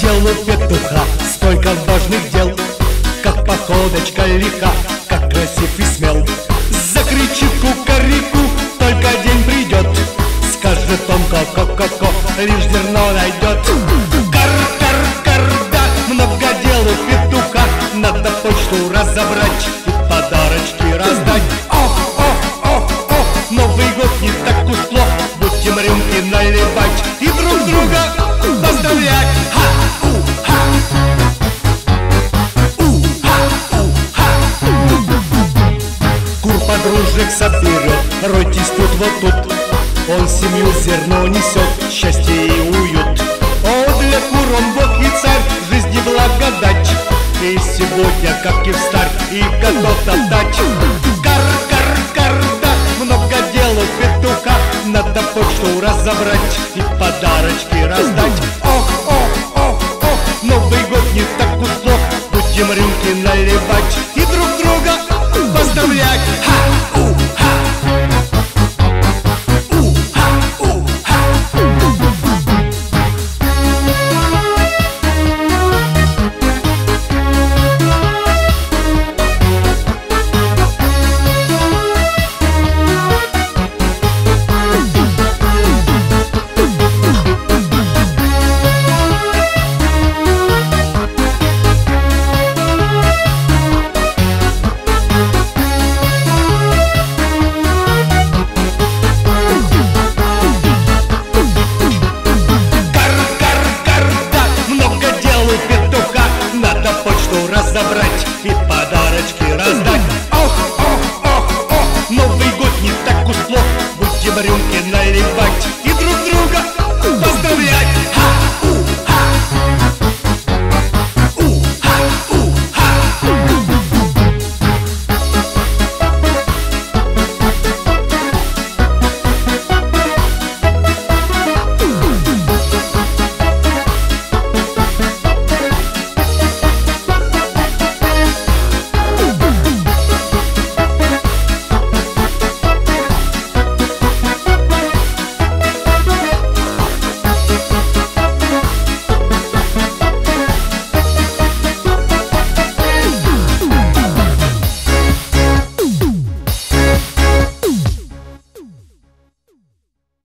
дел у петуха столько важных дел, как походочка лиха, как красив и смел. Закричит кукареку, только день придет, скажет он ко-ко-ко-ко, лишь зерно найдет. Кар-кар-кар, да, много дел у петуха, надо почту разобрать и подарочки раздать. Ох, Новый год не так уж плох, будем рюмки наливать и друг друга поздравлять. Кур подружек соберет, ройтесь тут вот тут, он семью зерно несет, счастье и уют. О, для кур он бог и царь, жизни благодать, и сегодня, как и встарь, и готов отдать. Кар-кар-кар, да, много дел у петуха, надо почту разобрать и подарочки раздать. Ох,